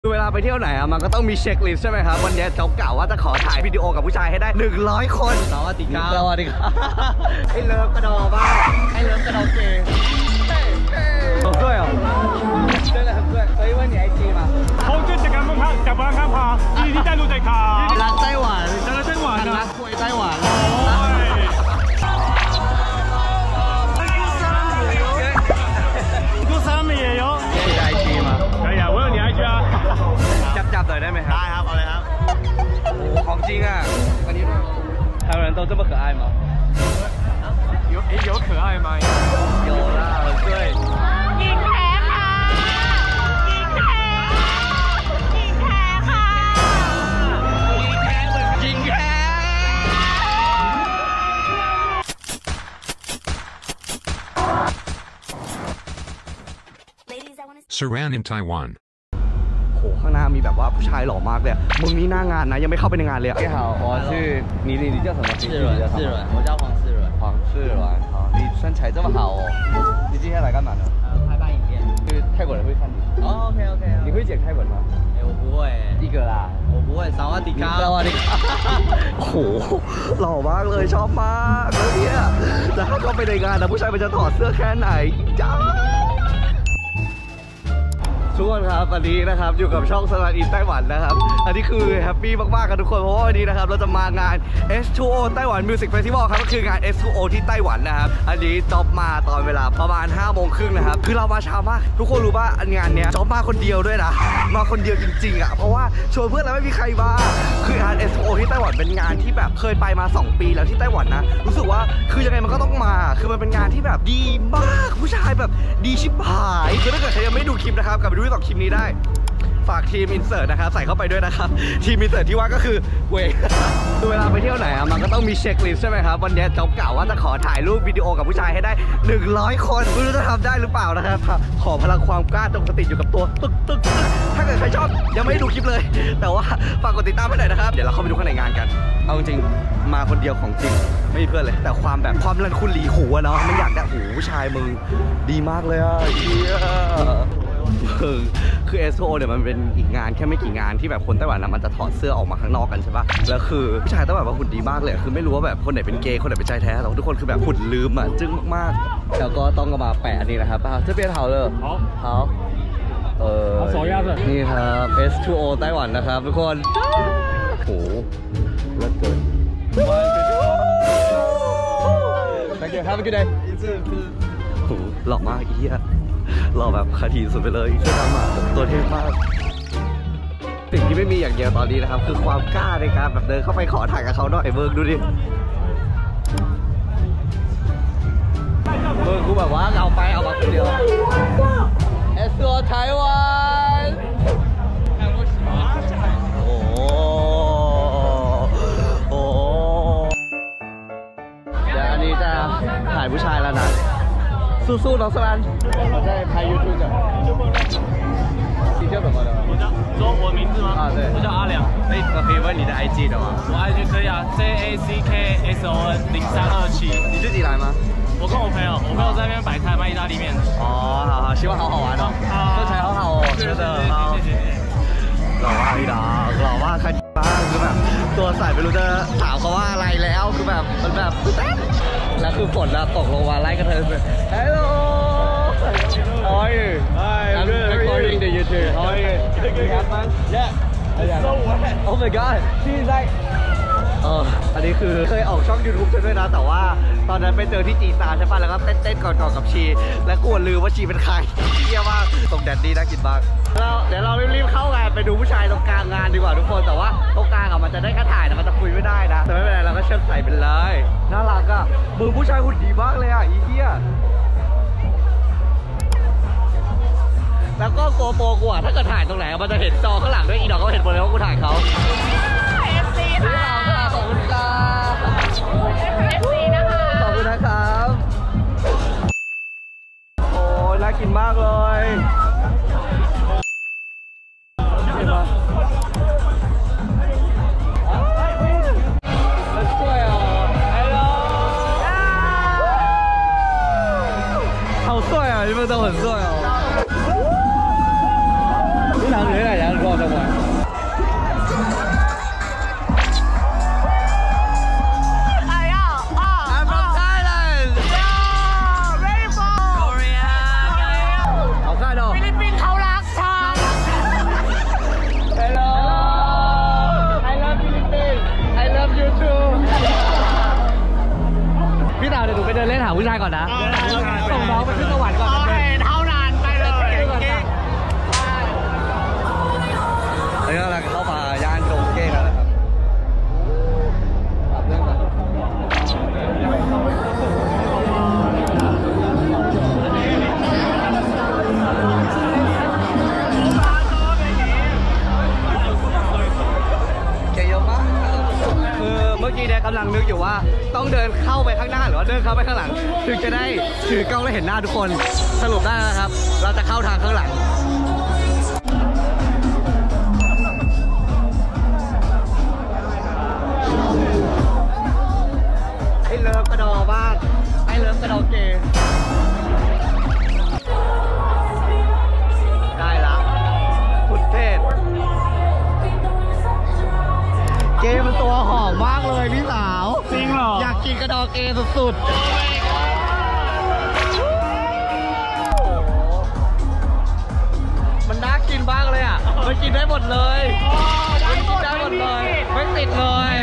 เวลาไปเที่ยวไหนอะมันก็ต้องมีเช็คลิสต์ใช่ไหมครับวันนี้เขากล่าวว่าจะขอถ่ายวิดีโอกับผู้ชายให้ได้100คนสวัสดีครับสวัสดีครับไอ้เลิฟกระดอบ้าไอ้เลิฟกระดอเกย์对哦真的很贵所以问你 IG 嘛空军จะการบังคับจับบังคับพาที่ที่ได้รู้ใจขารักไต้หวันรักไต้หวันรักคุยไต้หวันกูซ้ำมีเยอะ你的 IG 吗可以啊我有你 IG 啊จับหน่อยได้ไหมครับได้ครับเอาเลยครับโอ้ของจริงอ่ะอันนี้台湾人都这么可爱吗有可爱吗有啦对ยิงแท้ค่ะยิงแท้ยิงแท้ค่ะยิงแค่ Saran in Taiwan. โหข้างหน้ามีแบบว่าผู้ชายหล่อมากเลยมึงนี่หน้างานนะยังไม่เข้าไปในงานเลย你好我是你叫什么世伦我叫黄世伦黄世伦好你身材这么好哦你今天来干嘛呢拍拍影片就是泰国人会看你哦 OK 你会讲泰文吗我不会一个啦我不会萨瓦迪卡萨瓦迪卡โอ้โหหล่อมากเลยชอบมากเลยเนี่ยแล้วถ้าเข้าไปในงานนะผู้ชายมันจะถอดเสื้อแค่ไหนจ้าทุกคนครับวันนี้นะครับอยู่กับช่องสลัดอินไต้หวันนะครับอันนี้คือแฮปปี้มากๆกันทุกคนเพราะว่าวันนี้นะครับเราจะมางาน S2O ไต้หวัน Music Festival ครับก็คืองาน S2O ที่ไต้หวันนะครับอันนี้จ๊อบมาตอนเวลาประมาณ 5:30 นนะครับคือเรามาช้ามากทุกคนรู้ป่ะงานเนี้ยจ๊อบมาคนเดียวด้วยนะมาคนเดียวจริงๆอ่ะเพราะว่าชวนเพื่อนแล้วไม่มีใครมาคืองาน S2O ที่ไต้หวันเป็นงานที่แบบเคยไปมา2 ปีแล้วที่ไต้หวันนะรู้สึกว่าคือยังไงมันก็ต้องมาคือมันเป็นงานที่แบบดีมากผู้ชายแบบดีชิบหายคือถ้าเกิดใครยังไม่ดูคลิปนะครับกลับไปดู2 คลิปนี้ได้ฝากทีมอินเสิร์ตนะครับใส่เข้าไปด้วยนะครับทีมอินเสิร์ตที่ว่าก็คือเวเวลาไปเที่ยวไหนอะมันก็ต้องมีเช็คลิสต์ใช่ไหมครับวันนี้จ๊อบกล่าวว่าจะขอถ่ายรูปวิดีโอกับผู้ชายให้ได้100คนไม่รู้จะทำได้หรือเปล่านะครับขอพลังความกล้าจงสติอยู่กับตัวตึกถ้าเกิดใครชอบยังไม่ดูคลิปเลยแต่ว่าฝากกดติดตามให้หน่อยนะครับเดี๋ยวเราเข้าไปดูข้างในงานกันเอาจริงมาคนเดียวของจริงไม่มีเพื่อนเลยแต่ความรันคุณหลีหูอะเนาะมันอยากได้หูผู้ชายมึงดีมากเลยอะคือ S2O เนี่ยมันเป็นอีกงานแค่ไม่กี่งานที่แบบคนไต้หวันนะมันจะถอดเสื้อออกมาข้างนอกกันใช่ปะแล้วคือผู้ชายไต้หวันว่าหุ่นดีมากเลยคือไม่รู้ว่าแบบคนไหนเป็นเกย์คนไหนเป็นชายแท้แต่ทุกคนคือแบบหุ่นลืมอ่ะจึ้งมากๆแล้วก็ต้องมาแปะอันนี้นะครับจะเป็นเขาเลยเขานี่ครับ S2O ไต้หวันนะครับทุกคนโหเลิศเกินThank you have a good day โหหล่อมากอีเหี้ยหล่อแบบคาทีสุดไปเลยเสื้อดำอ่ะตัวเท่มากสิ่งที่ไม่มีอย่างเดียวตอนนี้นะครับคือความกล้าในการแบบเดินเข้าไปขอถ่ายกับเขาหน่อยเบิร์กดูดิเบิร์กกูแบบว่าเอามาคนเดียวS2O ไต้หวันโอ้เดี๋ยวอันนี้จะถ่ายผู้ชายแล้วนะสู้ๆน้องสลัน我在拍 YouTube 的你叫什么的我叫说我的名字吗对我叫阿良我可以问你的 IG 的吗我 IG 可以啊 JACKSON0327 你自己来吗我跟我朋友在那边摆摊卖意大利面哦好希望好好玩哦身材好好哦觉得好หล่อมากพี่ดาวหล่อมากใครบ้างคือแบบตัวใส่ไม่รู้จะถามเขาว่าอะไรแล้วคือแบบมันแบบแล้วคือฝนตกลงมาไล่กระเทยเลย Hello How are you I'm recording the YouTube How are you You have fun Yeah So wet Oh my God She's like อันนี้คือเคยออกช่อง YouTube ใช่ไหมนะแต่ว่าตอนนั้นไปเจอที่จีซาใช่ป่ะแล้วก็เต้นก่อนกับชีและกลัวลืมว่าชีเป็นใครเที่ยมากตรงแดดดี้น่ากินมากเดี๋ยวเรารีบเข้างานไปดูผู้ชายตรงกลางงานดีกว่าทุกคนแต่ว่าตรงกลางมันจะได้แค่ถ่ายแต่มันจะคุยไม่ได้นะแต่ไม่เป็นไรเราก็เชิดใส่ไปเลยน่ารักอ่ะมึงผู้ชายหุ่นดีมากเลยอ่ะอีเหี้ยแล้วก็โกโปรกูอ่ะถ้าเกิดถ่ายตรงไหนมันจะเห็นจอข้างหลังด้วยอีดอกก็เห็นหมดเลยว่ากูถ่ายเขา FC ค่ะขอบคุณค่ะ FC นะคะขอบคุณนะครับโอ้น่ากินมากเลย好帅啊！你们都很帅哦。你哪里来？两个ผู้ชายก่อนนะส่งน้องไปขึ้นสวรรค์ก่อนเท่านั้นไปเลยแล้วก็กำลังเข้ามาย่านดงเก้งแล้วนะครับปรับเรื่องก่อนคือเมื่อกี้เนี่ยกำลังนึกอยู่ว่าต้องเดินเข้าไปข้างหน้าหรือว่าเดินเข้าไปข้างหลังถึงจะได้ถือกล้องและเห็นหน้าทุกคนสรุปได้แล้วนะครับเราจะเข้าทางข้างหลังไอ้เลิฟกระดอบ้างไอ้เลิฟกระดอเกย์ได้ละพุทธเทศเกย์มันตัวหอมมากเลยพี่สาวจริงเหรออยากกินกระดอเกย์สุดๆมันน่ากินบ้างเลยอ่ะมันกินได้หมดเลยมันกินได้หมดเลยไม่ติดเลย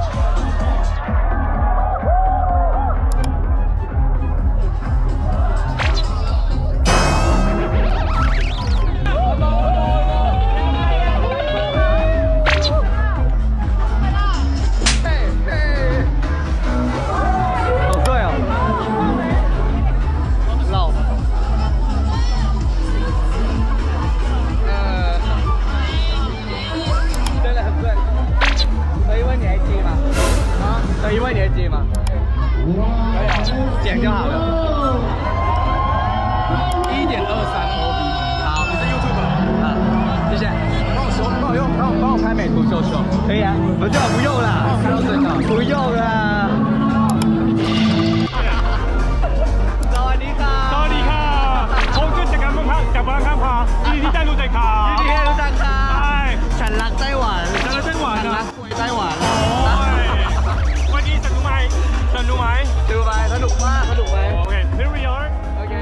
剪就好了。1.23 OB。好，你是 YouTube 啊？谢谢。帮我拍美图秀秀。可以啊。我最好不用啦。开到最高。不用啦。สวัสดีค่ะสวัสดีค่ะผมคือจากบ้านข้างพายินดีที่ได้รู้จักค่ะยินดีที่ได้รู้จักค่ะใช่ฉันรักไต้หวันฉันรักไต้หวันนะไต้หวันวันนี้สนุกไหมสนุกไหมสนุกมากสนุกไหมโอเค here we are โอเค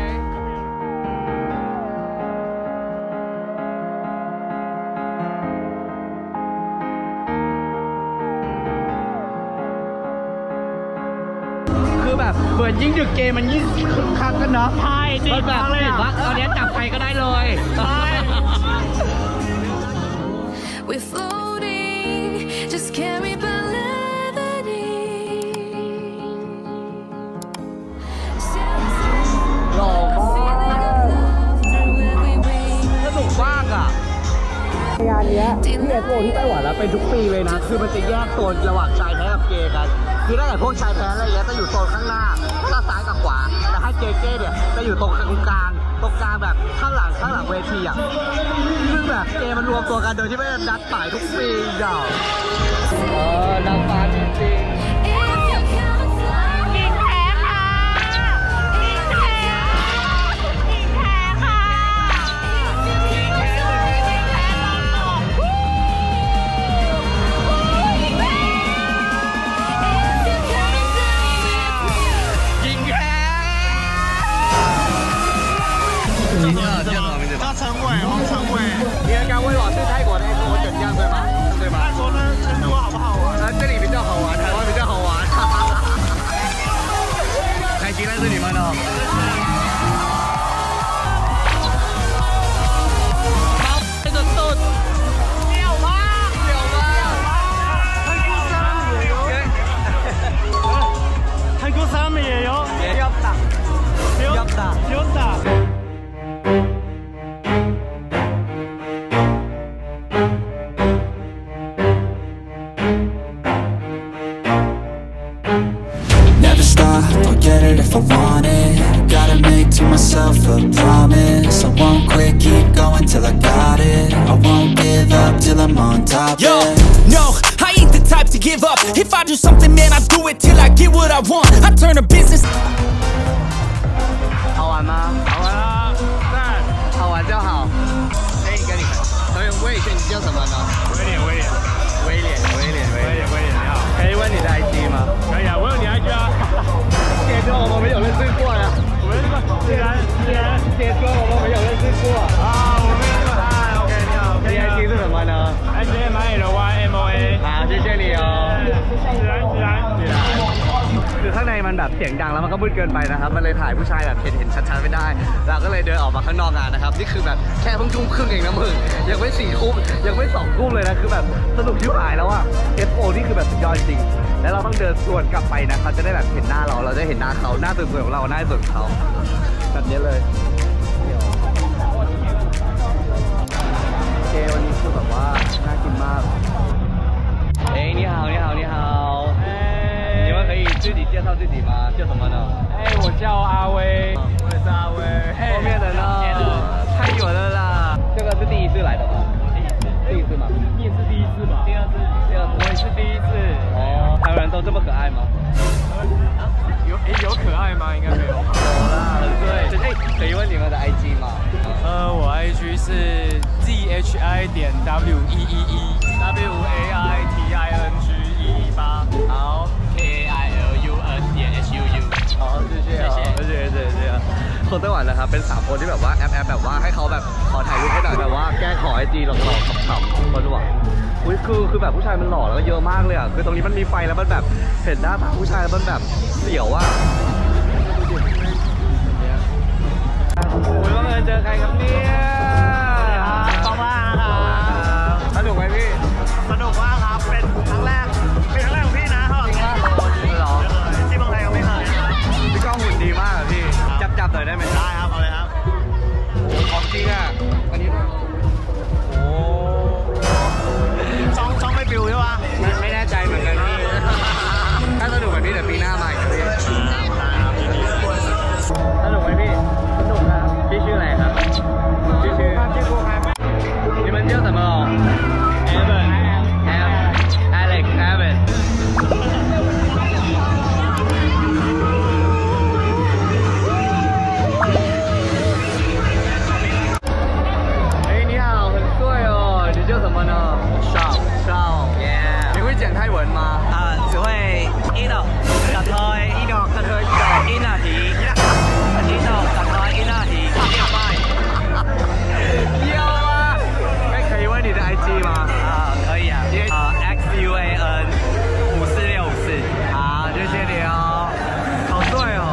คือแบบเปิดยิ่งดึกเกมมันยิ่งคึกคักกันเนาะใช่จริงแบบเห็นว่าตอนนี้จับใครก็ได้เลยใช่ We're floating, just carried by levity. หล่อมากสนุกมากอ่ะงานนี้ที่เอสโอที่ไต้หวันแล้วเป็นทุกปีเลยนะคือมันจะแยกโซนระหว่างชายแท้กับเกย์กันคือตั้งแต่พวกชายแท้อะไรเงี้ยจะอยู่โซนข้างหน้าข้างซ้ายกับขวาแต่ให้เกย์เนี่ยจะอยู่ตรงกลางแบบข้างหลังเวทีอ่ะซึ่งแบบเกย์มันรวมตัวกันโดยที่ไม่ได้นัดหมายทุกปีเจ้านางฟ้าจริง叫陈伟，黄陈伟。 你应该问我是泰国的 S O 怎样对吗？对吗？ 他说呢，成都好不好玩？ 这里比较好玩，台湾比较好玩。开心认识你们哦。这个豆屌吗？ 泰国沙米也有。丢打。 Never stop, I'll get it if I want it. Gotta make to myself a promise. I won't quit, keep going till I got it. I won't give up till I'm on top. Yo, no, I ain't the type to give up. If I do something, man, I do it till I get what I want. I turn a business. 好玩吗？ 好玩啊！赞， 好玩就好。可以跟你导演问一下，你叫什么呢？ 威廉，你好。 可以问你的 IG 吗？ 可以啊，我有你 IG 啊。 姐说我们没有认识过呀。 我们这个既然姐说我们没有认识过。 啊，我们这个OK， 你好。 你 IG 是什么呢 ？SMILYMOA。 好，谢谢你哦。 自然。 ข้างในมันแบบเสียงดังแล้วมันก็มืดเกินไปนะครับมันเลยถ่ายผู้ชายแบบเห็นชัดๆไม่ได้เราก็เลยเดินออกมาข้างนอกงานนะครับนี่คือแบบแค่เพิ่งทุ่มครึ่งเองนะมึงยังไม่4 ทุ่มยังไม่2 ทุ่มเลยนะคือแบบสนุกที่หายแล้วอะ F.O. นี่คือแบบสุดยอดจริงแล้วเราต้องเดินสวนกลับไปนะเขาจะได้แบบเห็นหน้าเราจะเห็นหน้าเขาหน้าสวยๆของเราหน้าสวยของเขาแบบนี้เลยเจวันนี้คือแบบว่าน่ากินมาก哎，你好，你好，你好。你们可以自己介绍自己吗？叫什么呢？ 我叫阿威，我也是阿威。 后面的呢？太远了啦。这个是第一次来的吗？第一次吗？ 你也是第一次吧？第二次，我也是第一次。 哦，台湾人都这么可爱吗？ 有可爱吗？应该没有。 有啦，很对。哎，可以问你们的 IG 吗？ 我 IG 是 ZHI.WEEE WAITING118。好 KAILUN.HUU。 好，谢谢，谢谢。คนไต้หวันนะครับเป็น3 คนที่แบบว่าแอปแบบว่าให้เขาแบบขอถ่ายรูปให้หน่อยแบบว่าแก้ขอIGหลอกๆขำๆคนหวังอุ้ยคือแบบผู้ชายมันหล่อแล้วก็เยอะมากเลยอ่ะคือตรงนี้มันมีไฟแล้วมันแบบเห็นหน้าตาผู้ชายมันแบบเสียวอ่ะโอ้ยบังเอิญเจอใครครับเนี่ยว่างๆนะครับสนุกไหมพี่สนุกมากครับเป็นครั้งแรกของพี่นะจริงป่ะหรอที่เมืองไทยก็ไม่เคยพี่ก้องหุ่นดีมากอ่ะพี่จับหน่อยได้ไหมได้ครับเอาเลยครับของจริงอ่ะอันนี้โอ้ช่องไม่ปิวใช่ปะไม่แน่ใจเหมือนกันพี่ถ้าสนุกแบบนี้เดี๋ยวปีหน้ามาอีกพี่สนุกไหมพี่สนุกครับพี่ชื่ออะไรครับชื่อกูครับ你们叫什么？Evan Alex Evan你好，很帅哦！你叫什么呢？少，你会讲泰文吗？ 只会一ดอกกระเทย一ดอกกระเทย一นาที一ดอกกระเทย一นาทีเรียบร้อย要啊！可以问你的 IG 吗？ 可以啊XUAN54654 好，谢谢你哦，好帅哦！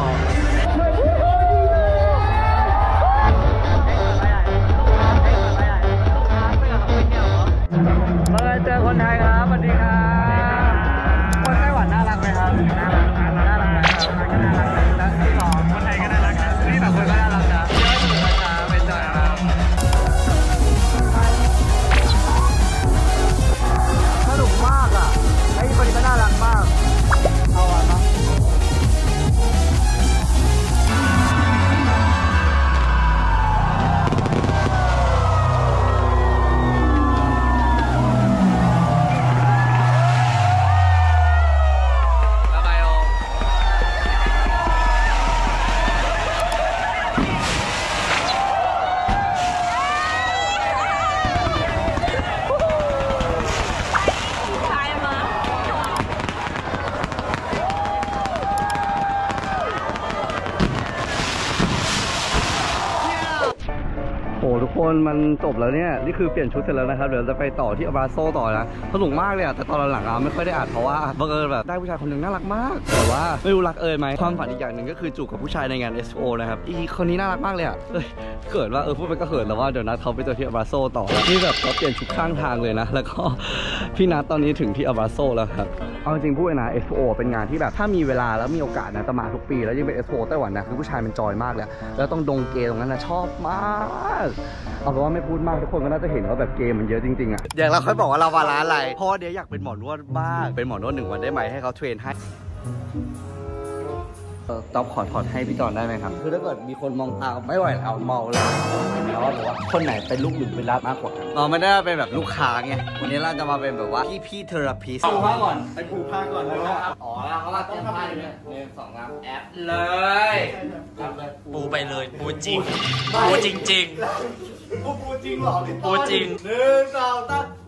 มาเจอคนไทยครับสวัสดีครับคนไต้หวันน่ารักไหมครับน่ารักแล้วที่2คนไทยก็น่ารักนะนี่แบบคนก็น่ารักนะเยอะสุดนะครับเป็นใจครับสนุกมากอ่ะไอ้คนนี้ก็น่ารักมากเอาอ่ะเนาะโอ้ทุกคนมันจบแล้วเนี่ยนี่คือเปลี่ยนชุดเสร็จแล้วนะครับเดี๋ยวจะไปต่อที่อาบราโซต่อนะสนุกมากเลยอะแต่ตอนหลังๆไม่ค่อยได้อัดเพราะว่าบังเอิญแบบได้ผู้ชายคนหนึ่งน่ารักมากแต่ว่าไม่รู้รักเอ่ยไหมความฝันอีกอย่างหนึ่งก็คือจูบกับผู้ชายในงาน SO นะครับอีคนนี้น่ารักมากเลยอะเขินว่าพูดไปก็เขินแต่ว่าเดี๋ยวนัดเขาไปเจอที่อาบราโซต่อนี่แบบเขาเปลี่ยนชุดข้างทางเลยนะแล้วก็พี่นัดตอนนี้ถึงที่อาบราโซแล้วครับเอาจริงพูดนะ SO เป็นงานที่แบบถ้ามีเวลาแล้วมีโอกาสนะจะมาทุกปีแล้วยิ่งเป็น SO ไต้หวันนะคือผู้ชายมันจอยมากเลยแล้วต้องดงเกย์ตรงนั้นนะชอบมากเอาเป็นว่าไม่พูดมากทุกคนก็น่าจะเห็นว่าแบบเกมมันเยอะจริงๆอ่ะอย่างเราค่อยบอกว่าเราวาระอะไรเพราะเดี๋ยวอยากเป็นหมอนวดบ้างเป็นหมอนวด1 วันได้ไหมให้เขาเทรนให้ต๊อบขอถอดให้พี่จอนได้ไหมครับคือถ้าเกิดมีคนมองตาไม่ไหวเอาเมาเลยแล้วบอกว่าคนไหนเป็นลูกหรือเป็นรับมากกว่าเราไม่ได้เป็นแบบลูกค้าไงวันนี้เราจะมาเป็นแบบว่าพี่เทอราพิสปูผ้าก่อนไปปูผ้าก่อนเลยว่าอ๋อแล้วเขาเตรียมผ้าอยู่เนี่ย1 2 3แอปเลยปูไปเลยปูจริงปูจริงปูจริงหรอพี่ปูจริง 1 2 3